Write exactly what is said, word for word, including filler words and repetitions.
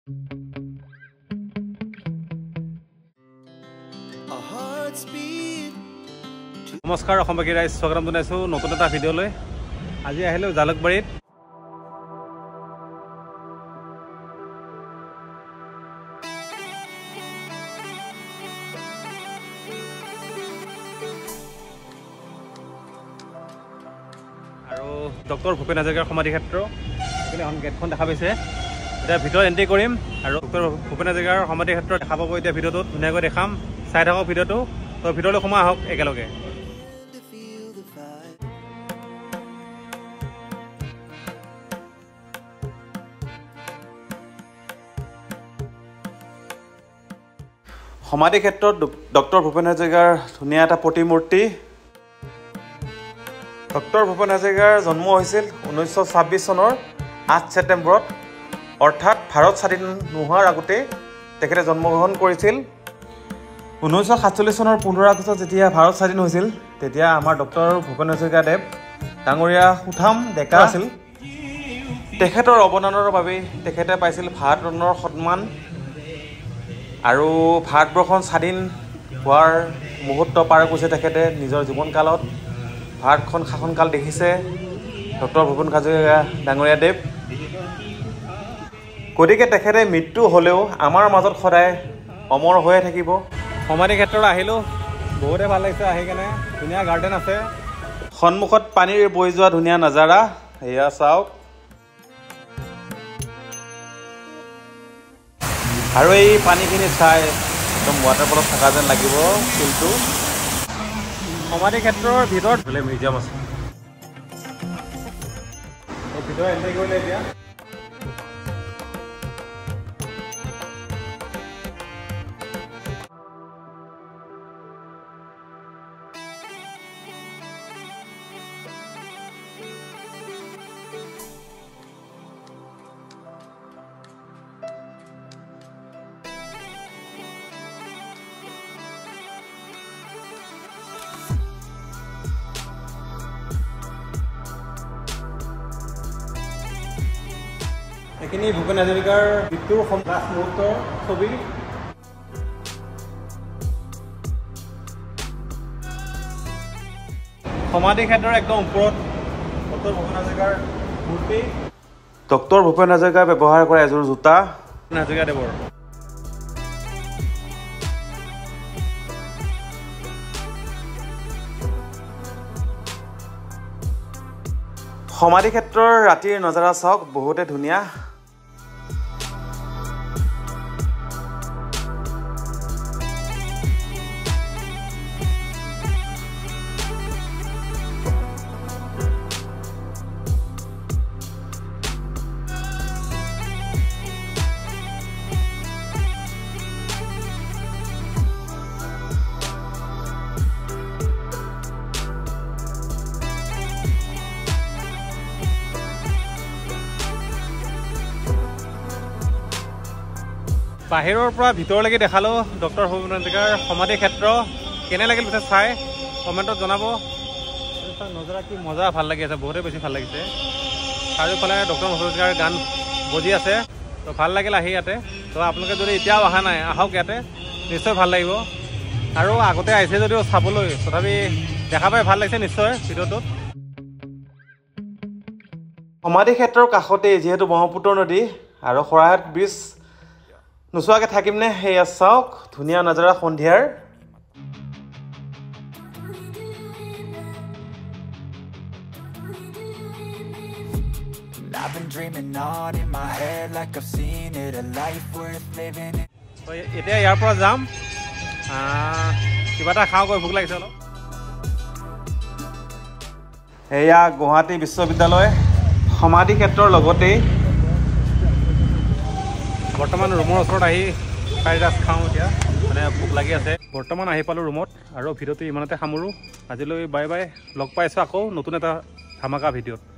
নমস্কাৰ অসমবাসী ৰাইজ স্বাগতম জনাইছোঁ নতুন এটা ভিডিঅ'লৈ। আজি আহিলোঁ জালুকবাৰীত। আৰু ডক্টৰ ভূপেন হাজৰিকাৰ সমাধি ক্ষেত্ৰ এইপিনে এখন গেটখন দেখা পাইছে। এতিয়া ভিতৰত এণ্ট্ৰি কৰিম আৰু ডক্টৰ ভূপেন হাজৰিকাৰ সমাধি ক্ষেত্ৰ দেখা পাব। এতিয়া ভিডিঅ'টোত ধুনীয়াকৈ দেখাম, চাই থাকক ভিডিঅ'টো। তো ভিতৰলৈ সোমাই আহক একেলগে। সমাধি ক্ষেত্ৰত ডক্টৰ ভূপেন হাজৰিকাৰ ধুনীয়া এটা প্ৰতিমূৰ্তি। ডক্টৰ ভূপেন হাজৰিকাৰ জন্ম হৈছিল ঊনৈছশ ছাব্বিছ চনৰ আঠ ছেপ্টেম্বৰত, অৰ্থাৎ ভাৰত স্বাধীন নোহোৱাৰ আগতে তেখেতে জন্মগ্ৰহণ কৰিছিল। ঊনৈছশ সাতচল্লিছ চনৰ পোন্ধৰ আগষ্টত যেতিয়া ভাৰত স্বাধীন হৈছিল, তেতিয়া আমাৰ ডক্টৰ ভূপেন হাজৰিকাদেৱ ডাঙৰীয়া সুঠাম ডেকা আছিল। তেখেতৰ অৱদানৰ বাবে তেখেতে পাইছিল ভাৰত ৰত্নৰ সন্মান। আৰু ভাৰতবৰ্ষখন স্বাধীন হোৱাৰ মুহূৰ্ত পাৰ কৰিছে তেখেতে নিজৰ জীৱনকালত। ভাৰতখন শাসনকাল দেখিছে ডক্টৰ ভূপেন হাজৰিকা ডাঙৰীয়াদেৱ। গতিকে তেখেতে মৃত্যু হ'লেও আমাৰ মাজত সদায় অমৰ হৈয়ে থাকিব। সমাধি ক্ষেত্ৰত আহিলোঁ, বহুতে ভাল লাগিছে আহি কেনে। ধুনীয়া গাৰ্ডেন আছে, সন্মুখত পানীৰ বৈ যোৱা ধুনীয়া নাজাৰা। এয়া চাওক। আৰু এই পানীখিনি চাই একদম ৱাটাৰফলত থকা যেন লাগিব ফিল্ডটো। সমাধি ক্ষেত্ৰৰ ভিতৰত বোলে মিউজিয়াম আছে। এই ভিতৰত এণ্ট্ৰি কৰিলে এতিয়া এইখিনি ভূপেন হাজৰিকাৰ মৃত্যুৰ লাষ্ট মুহূৰ্তৰ ছবি। সমাধি ক্ষেত্ৰৰ একদম ওপৰত ডক্টৰ ভূপেন হাজৰিকাৰ মূৰ্তি। ডক্টৰ ভূপেন হাজৰিকাই ব্যৱহাৰ কৰা এযোৰ জোতা ভূপেন হাজৰিকাদেৱৰ। সমাধি ক্ষেত্ৰৰ ৰাতিৰ নজাৰা চাওক, বহুতে ধুনীয়া। বাহিৰৰ পৰা ভিতৰলৈকে দেখালোঁ ডক্টৰ ভূপেন হাজৰিকাৰ সমাধি ক্ষেত্ৰ। কেনে লাগিল পিছে চাই কমেণ্টত জনাব। নজৰা কি মজা, ভাল লাগি আছে, বহুতে বেছি ভাল লাগিছে। চাৰিওফালে ডক্টৰ ভূপেন হাজৰিকাৰ গান বজি আছে। তো ভাল লাগিল আহি ইয়াতে। তো আপোনালোকে যদি এতিয়াও অহা নাই, আহক ইয়াতে, নিশ্চয় ভাল লাগিব। আৰু আগতে আহিছে যদিও চাবলৈ, তথাপি দেখা পাই ভাল লাগিছে নিশ্চয় ভিডিঅ'টোত। সমাধি ক্ষেত্ৰৰ কাষতেই যিহেতু ব্ৰহ্মপুত্ৰ নদী আৰু শৰাইঘাট ব্ৰিজ নোচোৱাকৈ থাকিমনে? সেয়া চাওক, ধুনীয়া নজাৰা সন্ধিয়াৰ। এতিয়া ইয়াৰ পৰা যাম, কিবা এটা খাওঁ, গৈ ভোক লাগিছে অলপ। এয়া গুৱাহাটী বিশ্ববিদ্যালয় সমাধি ক্ষেত্ৰৰ লগতেই। বৰ্তমান ৰুমৰ ওচৰত আহি ফ্ৰাইড ৰাইচ খাওঁ এতিয়া, মানে ভোক লাগি আছে। বৰ্তমান আহি পালোঁ ৰুমত, আৰু ভিডিঅ'টো ইমানতে সামৰোঁ আজিলৈ। বাই বাই, লগ পাইছোঁ আকৌ নতুন এটা ধামাকা ভিডিঅ'ত।